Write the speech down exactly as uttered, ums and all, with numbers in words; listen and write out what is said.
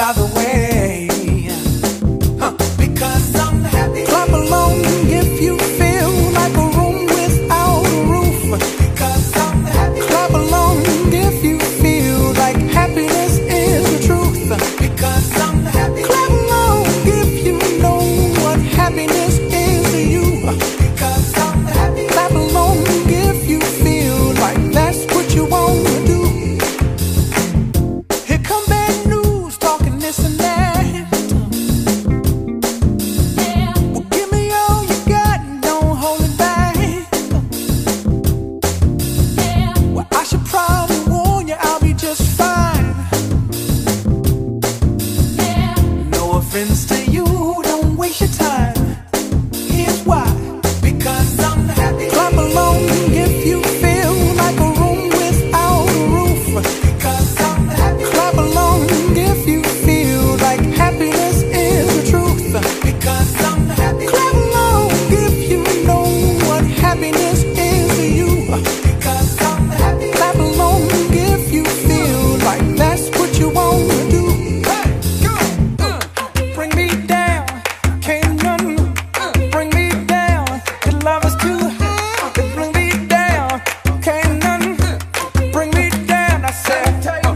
by the way. Huh. Because I'm happy. Clap along if you feel like a room without a roof. Because I'm happy. Clap along if you feel like happiness is the truth. Because I'm happy. Clap along if you know what happiness is to you. Because I'm happy. Clap along if you feel like that's what you want to do. Here come bad news, talking this and that. Yeah. Well, give me all you got and don't hold it back. Yeah. Well, I should probably warn you, I'll be just fine. Yeah. No offense to you, don't waste your time. Here's why. Because I'm happy. Clap along if you feel like a room without a roof. Because I'm happy. Clap along if you feel like happiness is the truth. Because I'm happy. Clap along if you know what happiness is to you. Because I'm happy. Clap along if you feel like that's what you want to do. Hey, go, uh, bring me down, can't none uh, bring me down. Your love is too high, bring me down, can't none uh, bring me down. I said.